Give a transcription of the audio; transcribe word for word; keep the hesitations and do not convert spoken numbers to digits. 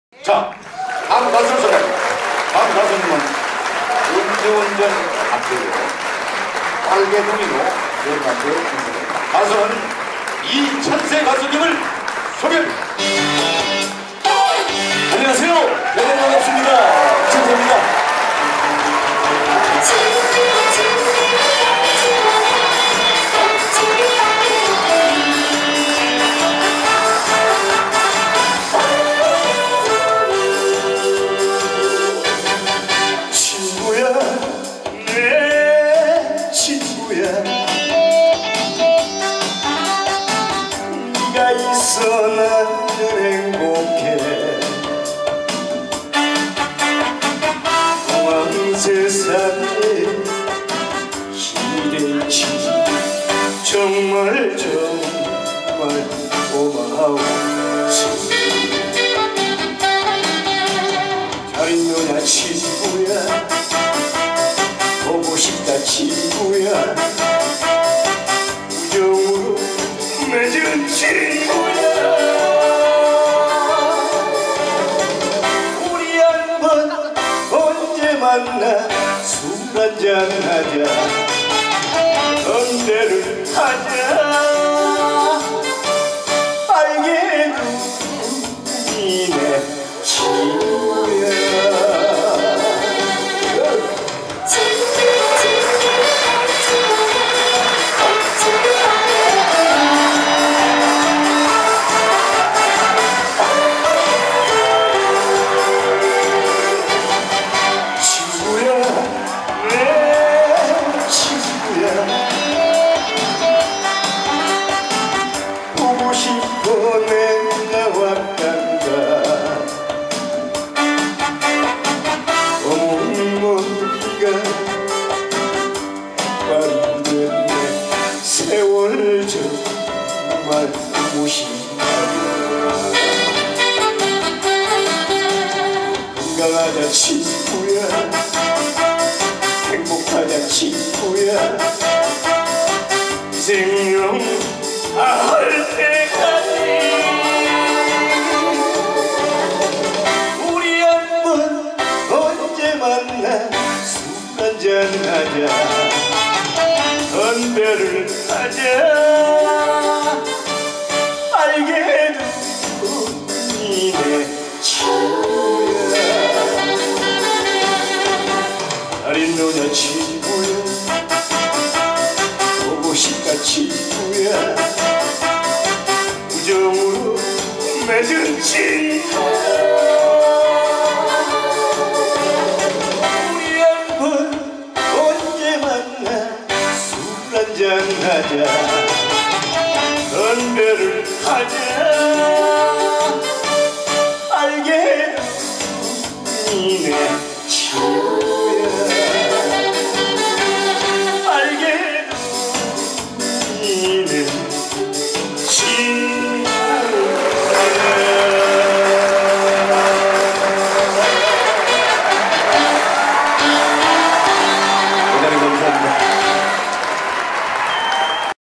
자, 다음 가수를 소개합니다. 다음 가수님은 음주운전 악기로 빨개둥이로 연관되어 있습니다. 가수는 이찬세 가수님을 소개합니다. 안녕하세요. 여러분 반갑습니다. 이찬세입니다. 친구야, 내 친구야, 네가 있어 나는 행복해. 공항 세상에 힘이 될지 정말 정말 고마워. 잘 있느냐 친구야, 보고 싶다 친구야, 우정으로 맺은 친구야. 우리 한번 언제 만나 술 한잔 하자, 언제를 하자. 알게도 니네 친구야. 세월 정말 무심하다. 건강하자 친구야, 행복하자 친구야. 생명 다할 때까지 우리 한번 언제 만나 술 한잔 하자, 건배를 하자. 알게도 니네 친구야. 잘 있느냐 친구야, 보고 싶다 친구야, 우정으로 맺은 친구야. 우리 한번 언제 만나 한잔 하자, 건배를 하자. 알게 니네